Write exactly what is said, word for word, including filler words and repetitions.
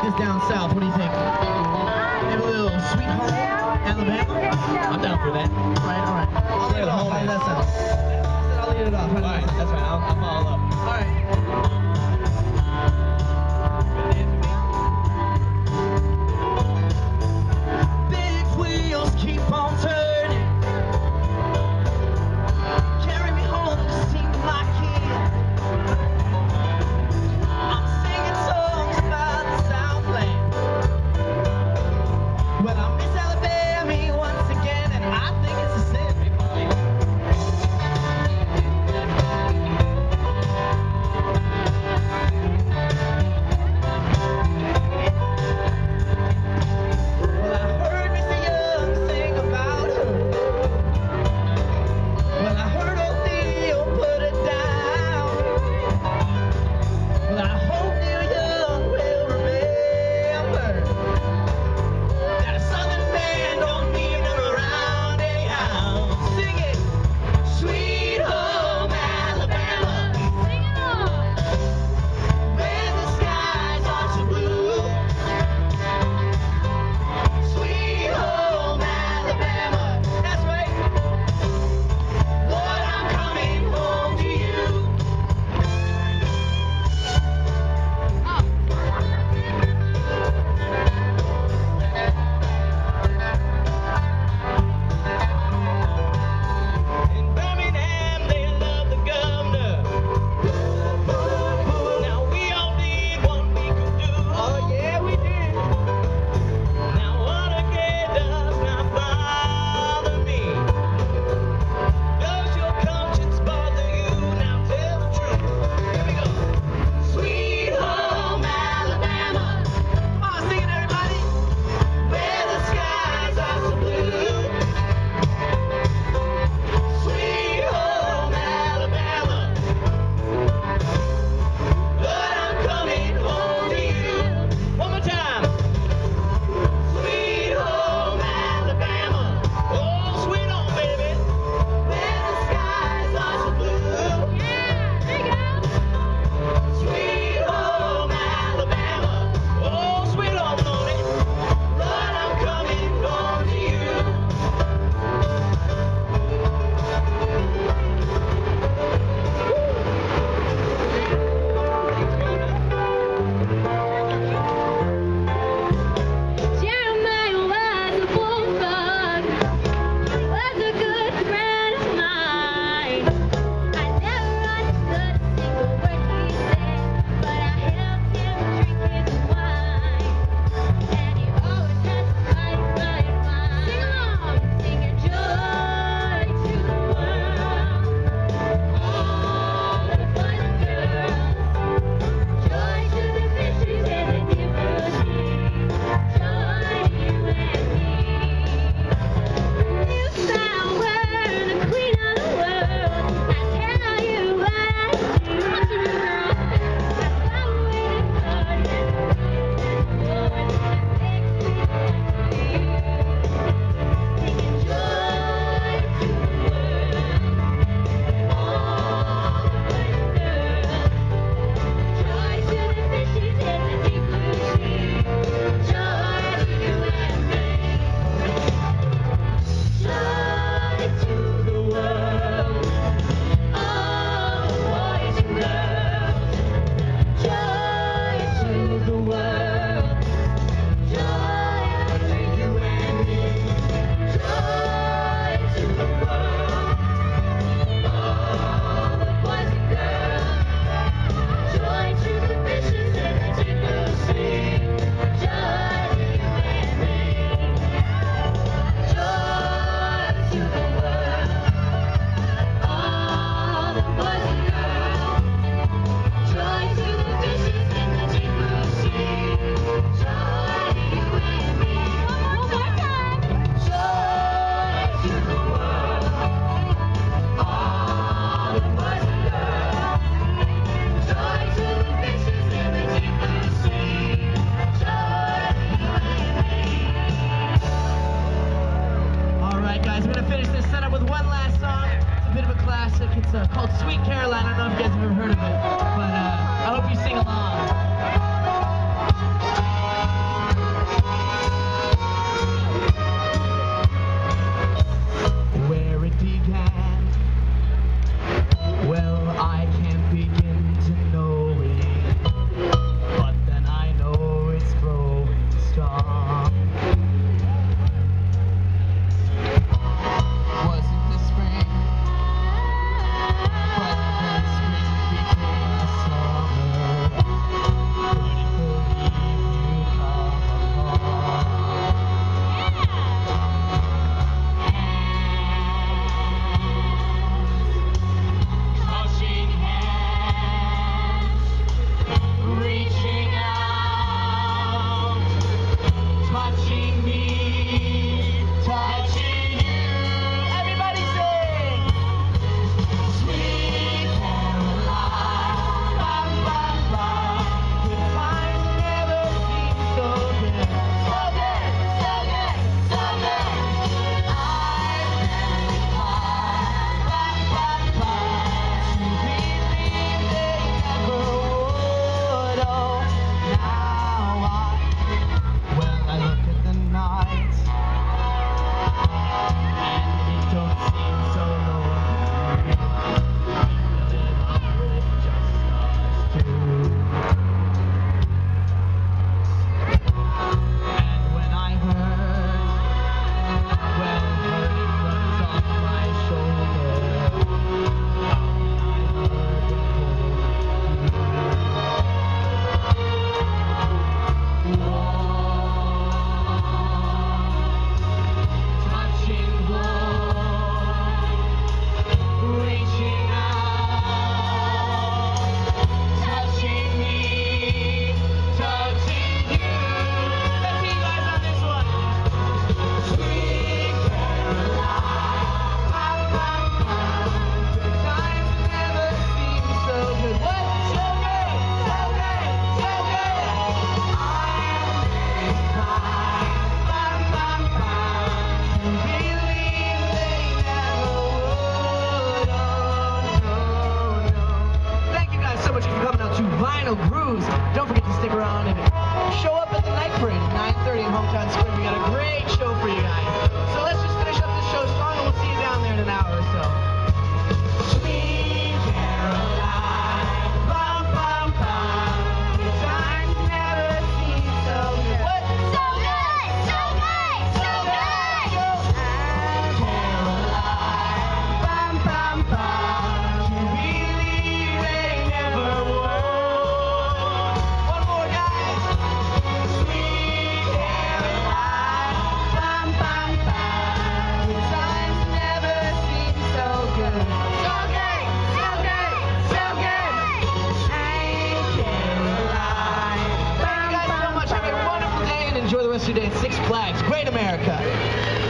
this down south. What do you think? Maybe a little Sweet Home Alabama? I'm down for that. All right, all right. I'll lead it off. How does that sound? I said I'll lead it off. All right, that's right. I'll, I'm all up. All right. Big wheels keep on turning. Carry me home to see my kid. I'm singing songs about the Southland. Well, I miss Alabama once again, and I think it's a sin. Ruse. Don't forget to stick around and show up at the night parade at nine thirty in Hometown Square. We got a great show for you guys. So let's just finish up this show strong and we'll see you down there in an hour or so. Sweet Caroline, bum, bum, bum. The times never seem so good. What? So good! So good! So good! Caroline, bum, bum, bum. To believe they never would. One more, guys. Sweet Caroline, bum, bum, bum. The times never seem so good. So good! So good! So good! Hey, Caroline. Thank you guys so much. Have a wonderful day and enjoy the rest of your day at Six Flags. Great America.